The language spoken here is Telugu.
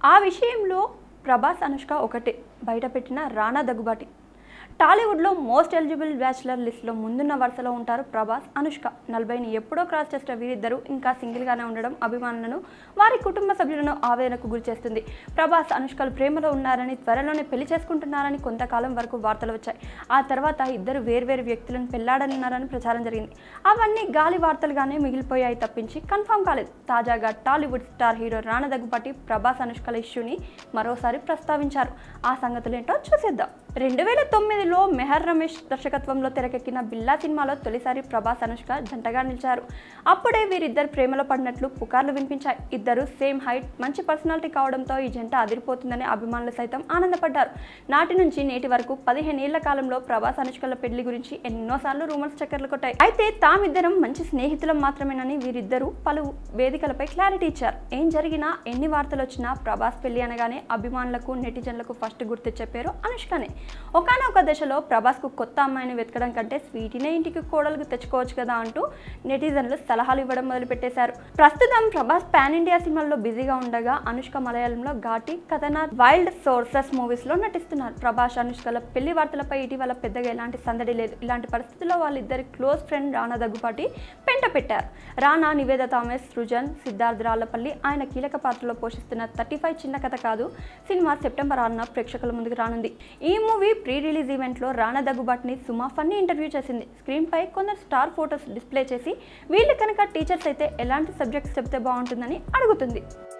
ఆ విషయంలో ప్రభాస్ అనుష్క ఒకటే బయటపెట్టిన రానా దగ్గుబాటి. టాలీవుడ్లో మోస్ట్ ఎలిజిబుల్ బ్యాచులర్ లిస్ట్లో ముందున్న వరుసలో ఉంటారు ప్రభాస్, అనుష్క. 40ని ఎప్పుడో క్రాస్ చేసిన వీరిద్దరూ ఇంకా సింగిల్గానే ఉండడం అభిమానులను, వారి కుటుంబ సభ్యులను ఆవేదనకు గురిచేస్తుంది. ప్రభాస్, అనుష్కలు ప్రేమలో ఉన్నారని, త్వరలోనే పెళ్లి చేసుకుంటున్నారని కొంతకాలం వరకు వార్తలు వచ్చాయి. ఆ తర్వాత ఇద్దరు వేర్వేరు వ్యక్తులను పెళ్లాడనున్నారని ప్రచారం జరిగింది. అవన్నీ గాలి వార్తలుగానే మిగిలిపోయాయి తప్పించి కన్ఫర్మ్ కాలేదు. తాజాగా Tollywood star hero Rana Daggubati Prabhas, అనుష్కల ఇష్యూని మరోసారి ప్రస్తావించారు. ఆ సంగతులేంటో చూసేద్దాం. 2009లో మెహర్ రమేష్ దర్శకత్వంలో తెరకెక్కిన బిల్లా సినిమాలో తొలిసారి ప్రభాస్, అనుష్క జంటగా నిలిచారు. అప్పుడే వీరిద్దరు ప్రేమలో పడినట్లు పుకార్లు వినిపించాయి. ఇద్దరు సేమ్ హైట్, మంచి పర్సనాలిటీ కావడంతో ఈ జంట అదిరిపోతుందని అభిమానులు సైతం ఆనందపడ్డారు. నాటి నుంచి నేటి వరకు 15 ఏళ్ల కాలంలో ప్రభాస్, అనుష్కల పెళ్లి గురించి ఎన్నోసార్లు రూమర్స్ చక్కర్లు కొట్టాయి. అయితే తామిద్దరం మంచి స్నేహితులం మాత్రమేనని వీరిద్దరూ పలు వేదికలపై క్లారిటీ ఇచ్చారు. ఏం జరిగినా, ఎన్ని వార్తలు వచ్చినా ప్రభాస్ పెళ్లి అనగానే అభిమానులకు, నెటిజన్లకు ఫస్ట్ గుర్తొచ్చే పేరు అనుష్కనే. ఒకానొక దశలో ప్రభాస్కు కొత్త అమ్మాయిని వెతకడం కంటే స్వీటీనే ఇంటికి కోడలకు తెచ్చుకోవచ్చు కదా అంటూ నెటిజన్లు సలహాలు ఇవ్వడం మొదలుపెట్టేశారు. ప్రస్తుతం ప్రభాస్ పాన్ ఇండియా సినిమాల్లో బిజీగా ఉండగా, అనుష్క మలయాళంలో ఘాటి, ఖతర్నాక్, వైల్డ్ సోర్సెస్ మూవీస్లో నటిస్తున్నారు. ప్రభాస్, అనుష్కల పెళ్లి వార్తలపై ఇటీవల పెద్దగా ఎలాంటి సందడి లేదు. ఇలాంటి పరిస్థితుల్లో వాళ్ళిద్దరి క్లోజ్ ఫ్రెండ్ రానా దగ్గుబాటి పెంట పెట్టారు. రానా, నివేద థామస్, సృజన్, సిద్ధార్థ్ రాళ్లపల్లి ఆయన కీలక పాత్రలో పోషిస్తున్న 35 చిన్న కథ కాదు సినిమా సెప్టెంబర్ 6న ప్రేక్షకుల ముందుకు రానుంది. ఈ మూవీ ప్రీ రిలీజ్ ఈవెంట్లో రానా దగ్గుబాటిని సుమా ఫన్నీ ఇంటర్వ్యూ చేసింది. స్క్రీన్ పై కొందరు స్టార్ ఫోటోస్ డిస్ప్లే చేసి వీళ్ళు కనుక టీచర్స్ అయితే ఎలాంటి సబ్జెక్ట్స్ చెప్తే బాగుంటుందని అడుగుతుంది.